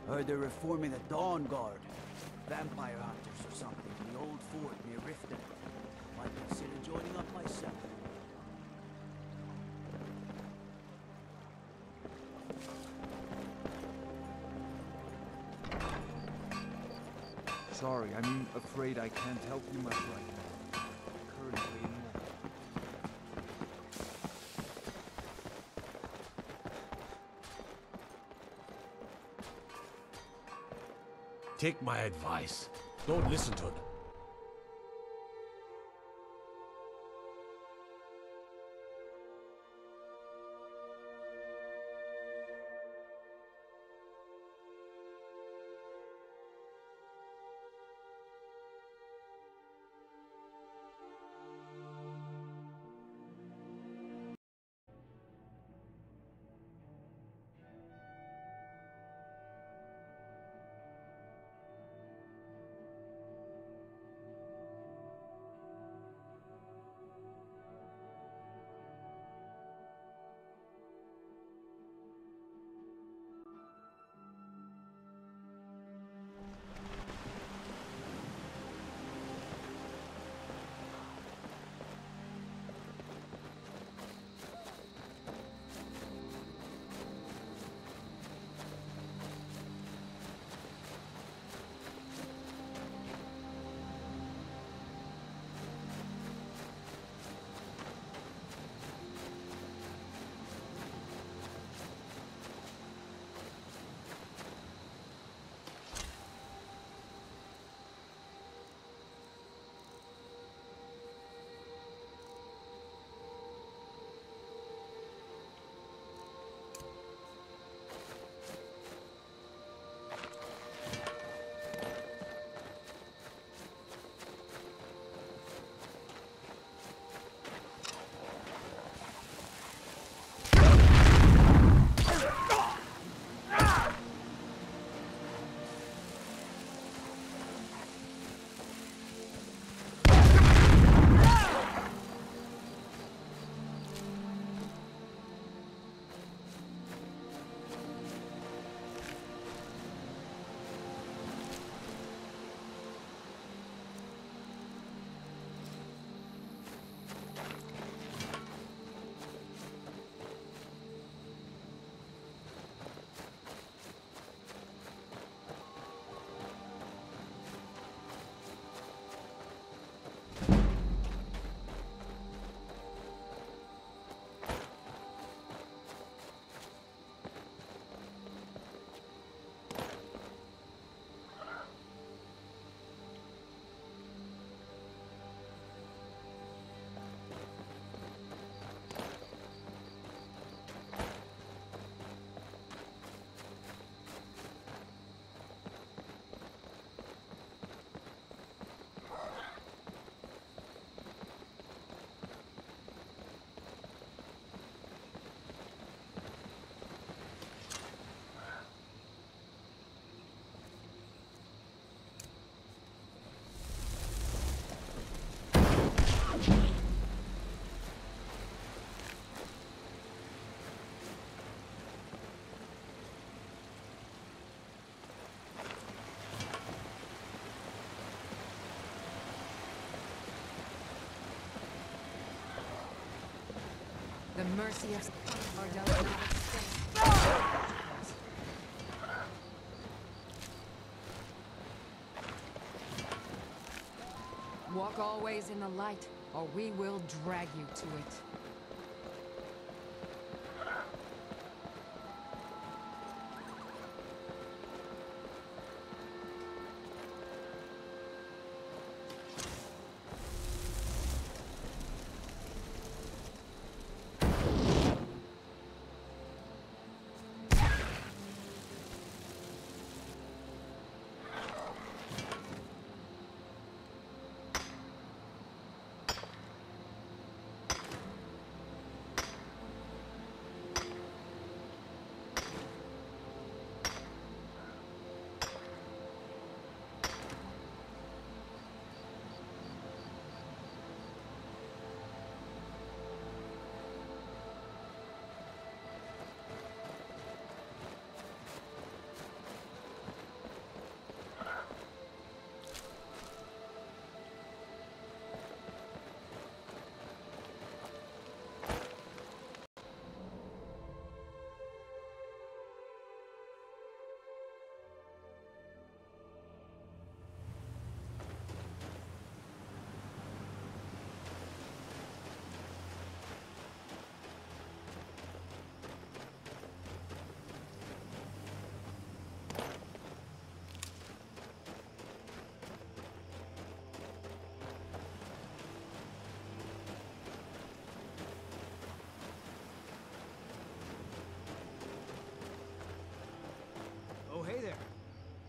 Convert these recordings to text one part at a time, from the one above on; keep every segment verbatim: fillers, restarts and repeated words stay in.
Heard they're reforming the Dawnguard. Vampire hunters or something in the old fort near Riften. Might consider joining up myself. Sorry, I'm afraid I can't help you much right now. Currently in Take my advice. Don't listen to them. The mercy of Dawnguard does not extend. Walk always in the light, or we will drag you to it.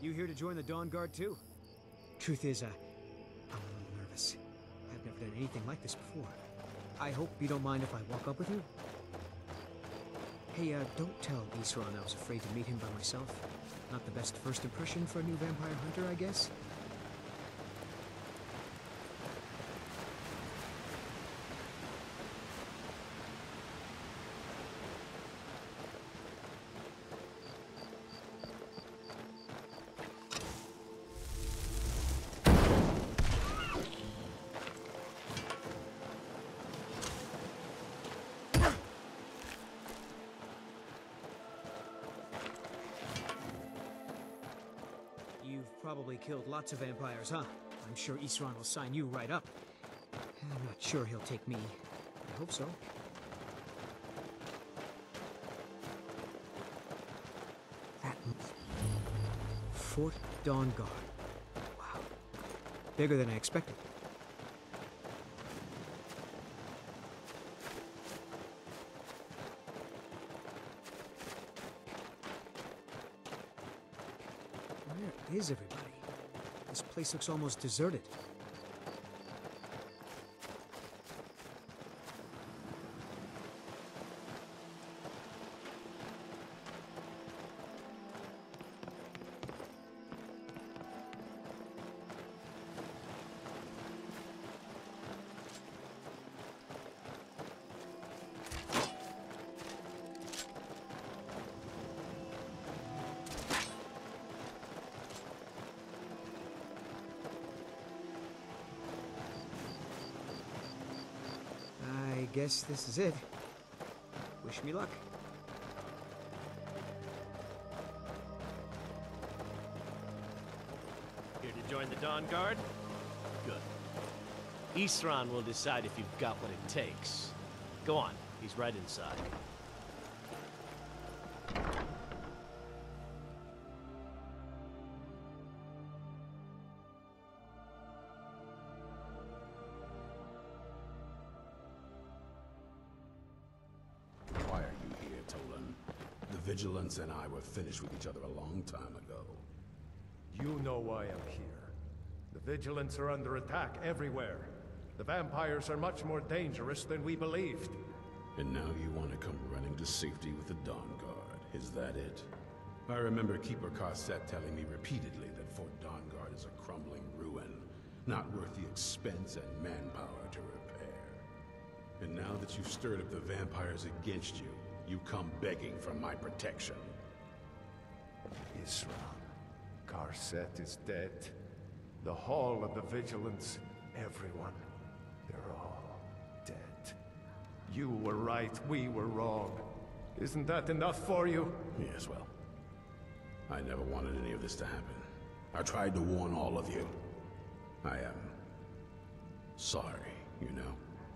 You here to join the Dawnguard too? Truth is, uh, I'm a little nervous. I've never done anything like this before. I hope you don't mind if I walk up with you? Hey, uh, don't tell Isran I was afraid to meet him by myself. Not the best first impression for a new vampire hunter, I guess? You've probably killed lots of vampires, huh? I'm sure Isran will sign you right up. I'm not sure he'll take me. I hope so. That Fort Dawnguard. Wow. Bigger than I expected. Where is everybody? This place looks almost deserted. I guess this is it. Wish me luck. Here to join the Dawnguard? Good. Isran will decide if you've got what it takes. Go on, he's right inside. Vigilance and I were finished with each other a long time ago. You know why I'm here. The Vigilants are under attack everywhere. The vampires are much more dangerous than we believed. And now you want to come running to safety with the Dawnguard. Is that it? I remember Keeper Carset telling me repeatedly that Fort Dawnguard is a crumbling ruin, not worth the expense and manpower to repair. And now that you've stirred up the vampires against you, you come begging for my protection. Isran. Carset is dead. The Hall of the Vigilance, everyone. They're all dead. You were right, we were wrong. Isn't that enough for you? Yes, well, I never wanted any of this to happen. I tried to warn all of you. I am sorry, you know.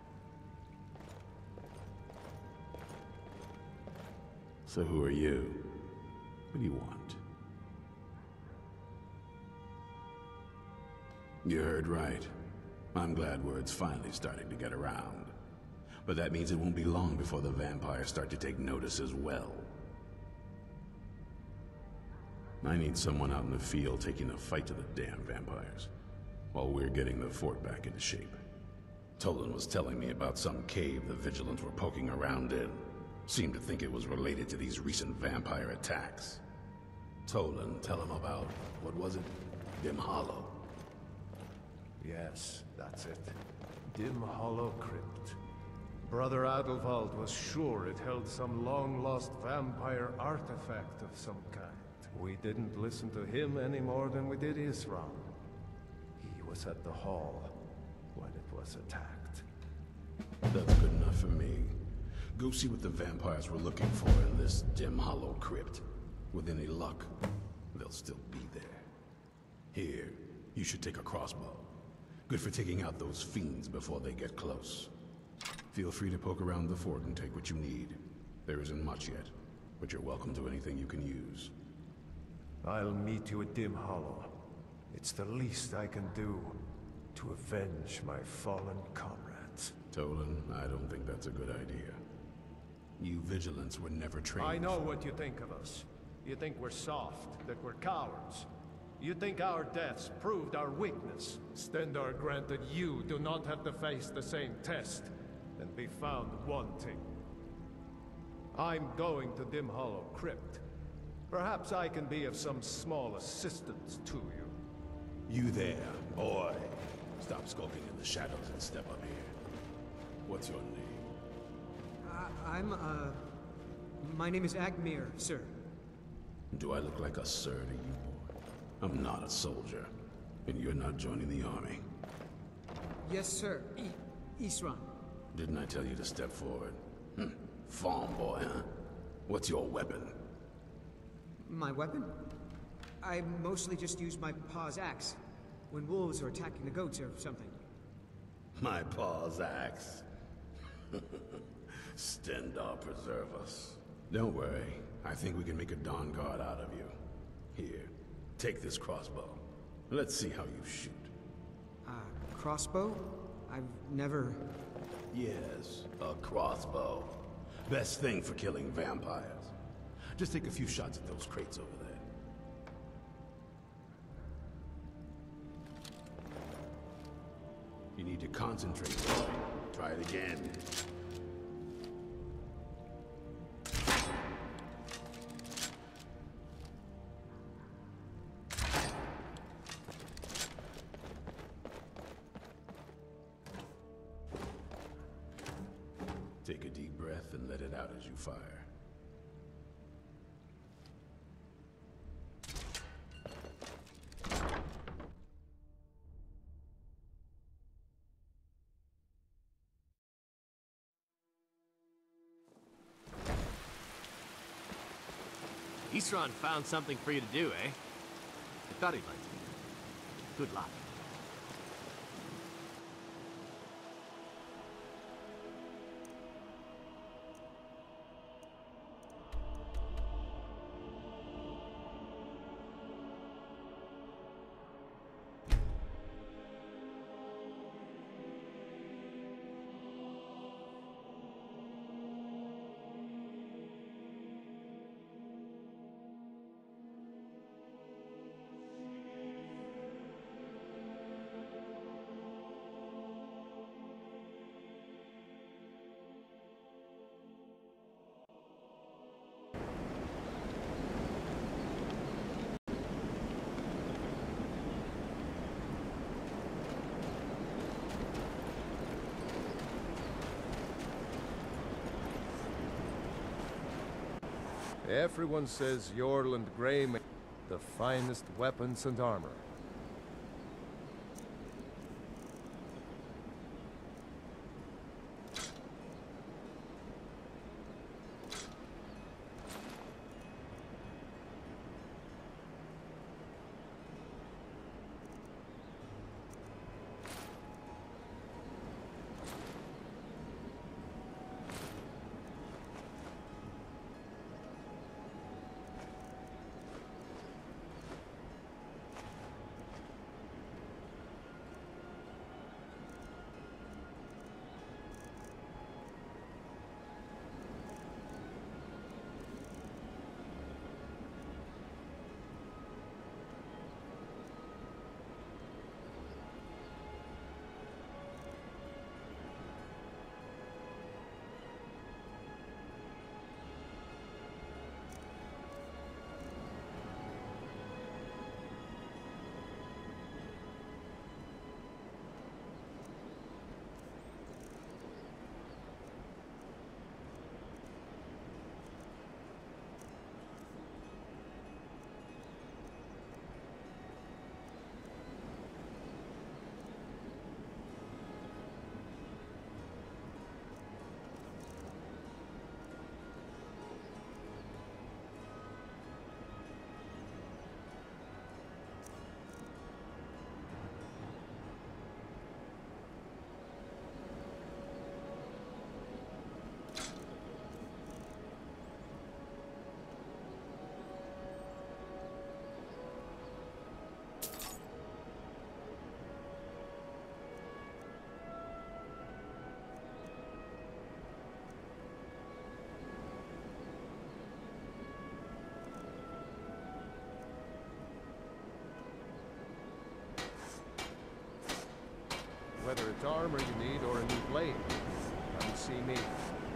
So who are you? What do you want? You heard right. I'm glad word's finally starting to get around. But that means it won't be long before the vampires start to take notice as well. I need someone out in the field taking the fight to the damn vampires, while we're getting the fort back into shape. Tolan was telling me about some cave the Vigilants were poking around in. Seemed to think it was related to these recent vampire attacks. Tolan, tell him about, what was it? Dim Hollow. Yes, that's it. Dim Hollow Crypt. Brother Adelwald was sure it held some long-lost vampire artifact of some kind. We didn't listen to him any more than we did Isran. He was at the hall when it was attacked. That's good enough for me. Go see what the vampires were looking for in this Dim Hollow Crypt. With any luck, they'll still be there. Here, you should take a crossbow. Good for taking out those fiends before they get close. Feel free to poke around the fort and take what you need. There isn't much yet, but you're welcome to anything you can use. I'll meet you at Dim Hollow. It's the least I can do to avenge my fallen comrades. Tolan, I don't think that's a good idea. You Vigilants were never trained. I know what you think of us. You think we're soft, that we're cowards. You think our deaths proved our weakness? Stendarr granted you do not have to face the same test and be found wanting. I'm going to Dim Hollow Crypt. Perhaps I can be of some small assistance to you. You there, boy. Stop skulking in the shadows and step up here. What's your name? I, I'm, uh... My name is Agmir, sir. Do I look like a sir to you, boy? I'm not a soldier, and you're not joining the army. Yes, sir. E Isran. Didn't I tell you to step forward? Hm. Farm boy, huh? What's your weapon? My weapon? I mostly just use my paw's axe when wolves are attacking the goats or something. My paw's axe. Stendarr preserve us. Don't worry. I think we can make a Dawnguard out of you. Here, take this crossbow. Let's see how you shoot. Uh, crossbow? I've never... Yes, a crossbow. Best thing for killing vampires. Just take a few shots at those crates over there. You need to concentrate, boy. Try it again. Take a deep breath and let it out as you fire. Isran found something for you to do, eh? I thought he'd like to. Good luck. Everyone says Yorland Grey makes the finest weapons and armor. armor you need or a new blade, come see me.